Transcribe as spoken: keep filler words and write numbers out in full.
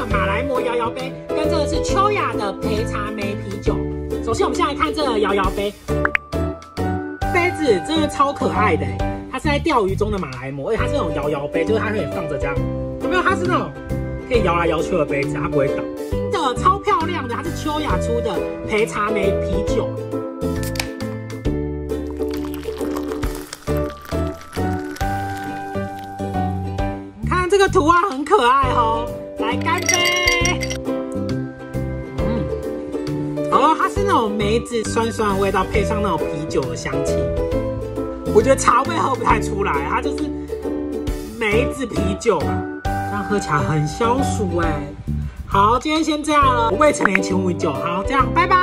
的马来貘摇摇杯，跟这个是秋雅的焙茶梅啤酒。首先，我们先来看这个摇摇杯，杯子真的超可爱的，它是在钓鱼中的马来貘，而且它是那种摇摇杯，就是它可以放着这样，有没有？它是那种可以摇来摇去的杯子，它不会倒。新的超漂亮的，它是秋雅出的焙茶梅啤酒。这个图案很可爱哦，来干杯！嗯，哦，它是那种梅子酸酸的味道，配上那种啤酒的香气。我觉得茶味喝不太出来，它就是梅子啤酒吧，这样喝起来很消暑哎。好，今天先这样了，我未成年请勿饮酒。好，这样，拜拜。